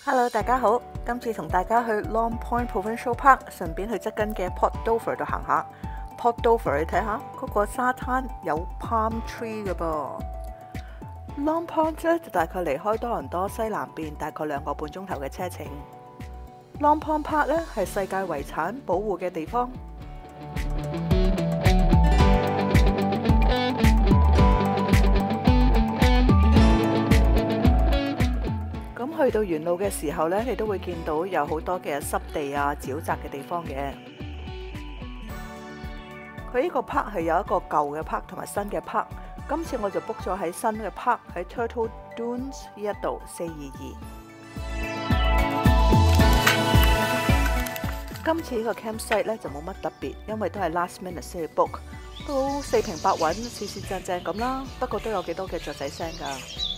Hello， 大家好，今次同大家去 Long Point Provincial Park， 順便去側近嘅 Port Dover 度行下。Port Dover 你睇下，嗰個沙灘有 palm tree 嘅噃。Long Point 咧就大概離開多倫多西南邊大概2個半鐘頭嘅車程。Long Point Park 咧係世界遺產保護嘅地方。咁去到沿路嘅時候呢，你都會見到有好多嘅濕地啊、沼澤嘅地方嘅。佢呢個 park 係有一個舊嘅 park 同埋新嘅 park。今次我就 book 咗喺新嘅 park 喺 Turtle Dunes 呢一度422。今次呢個 campsite 呢就冇乜特別，因為都係 last minute 先去 book， 都四平八穩、四四正正咁啦。不過都有幾多嘅雀仔聲㗎。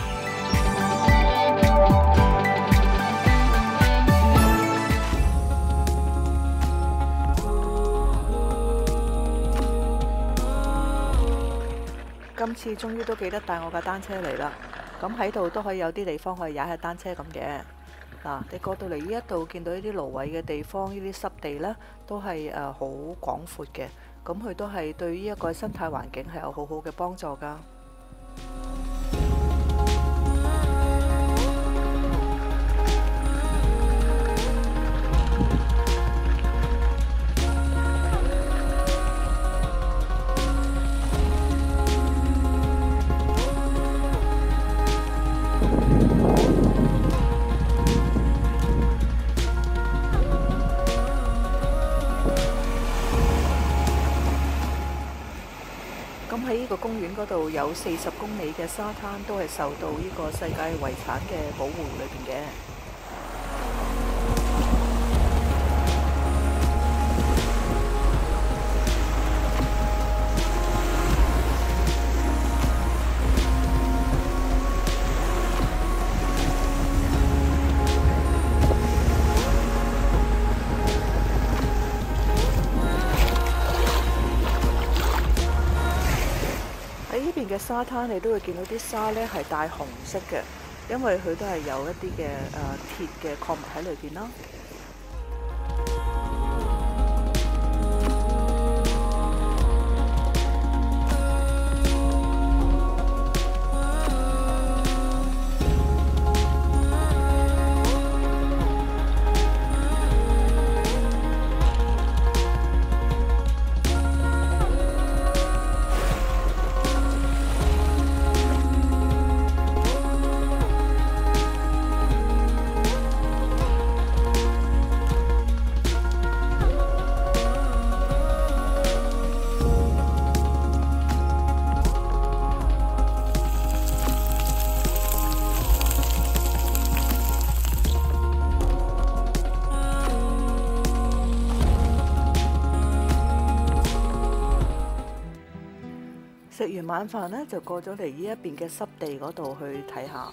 今次終於都記得帶我架單車嚟啦，咁喺度都可以有啲地方可以踩下單車咁嘅。嗱，你過到嚟呢一度見到呢啲蘆葦嘅地方，呢啲濕地呢，都係好廣闊嘅，咁佢都係對呢一個生態環境係有好好嘅幫助㗎。咁喺呢個公園嗰度有40公里嘅沙灘，都係受到呢個世界遺產嘅保護裏邊嘅。喺呢邊嘅沙灘，你都會見到啲沙呢係帶紅色嘅，因為佢都係有一啲嘅鐵嘅礦物喺裏邊啦。食完晚飯呢，就過咗嚟呢一邊嘅濕地嗰度去睇下。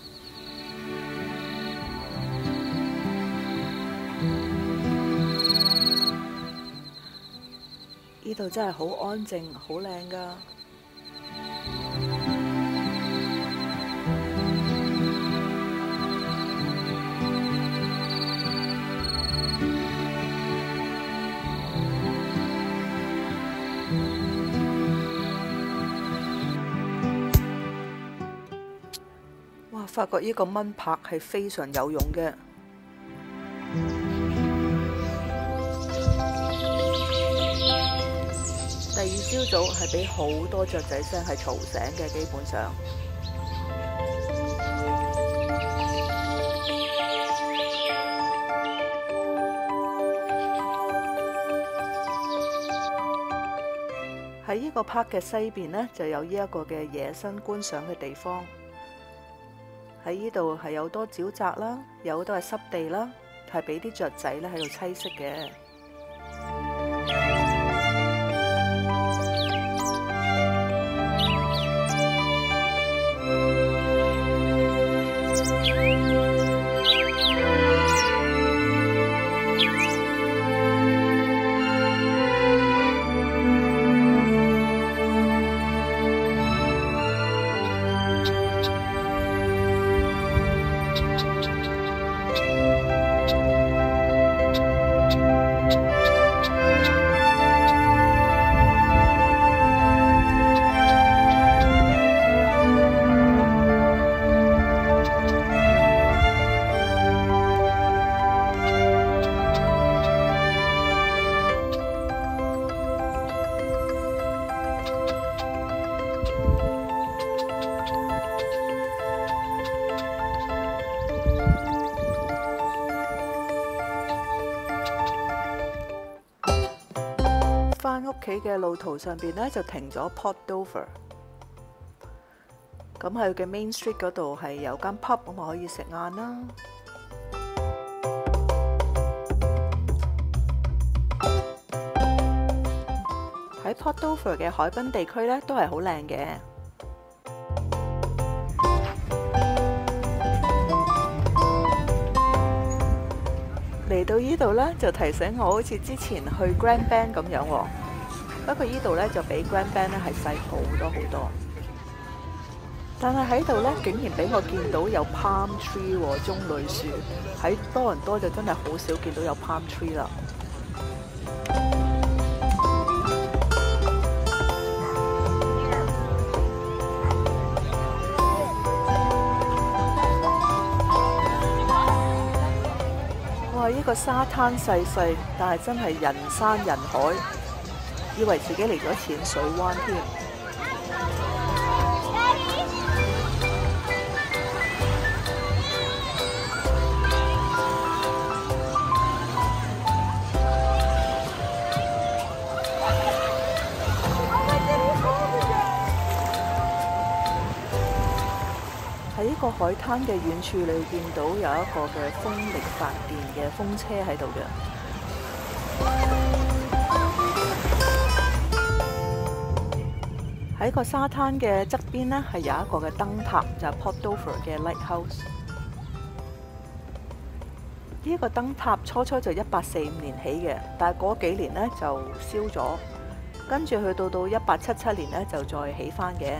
呢度真係好安靜，好靚㗎。發覺呢個蚊拍係非常有用嘅。第二朝早係俾好多雀仔聲係嘈醒嘅，基本上。喺呢個 park 嘅西邊呢，就有呢一個嘅野生觀賞嘅地方。喺呢度係有多沼澤啦，有好多係濕地啦，係俾啲雀仔咧喺度棲息嘅。 企嘅路途上邊呢，就停咗 Port Dover。咁喺佢嘅 Main Street 嗰度係有間 pub， 咁啊可以食晏啦。喺 Port Dover 嘅海濱地區呢，都係好靚嘅。嚟到呢度呢，就提醒我好似之前去 Grand Bend 咁樣喎。不過呢度呢，就比 Grand Bend 咧係細好多好多。但係喺度呢，竟然俾我見到有 palm tree 喎，棕櫚樹。喺多倫多就真係好少見到有 palm tree 啦。哇！呢個沙灘細細，但係真係人山人海，以為自己嚟咗淺水灣添。喺呢個海灘嘅遠處，你會見到有一個嘅風力發電嘅風車喺度嘅。喺個沙灘嘅側邊呢，係有一個嘅燈塔，就係 Port Dover 嘅 Lighthouse。呢個燈塔初就1845年起嘅，但係嗰幾年呢就燒咗，跟住去到1877年呢就再起返嘅。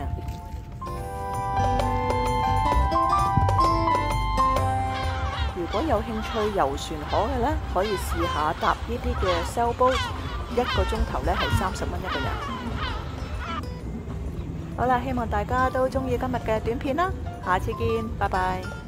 如果有興趣遊船河嘅呢，可以試下搭呢啲嘅 sailboat， 1個鐘頭呢係30蚊一個人。好啦，希望大家都中意今日嘅短片啦，下次見，拜拜。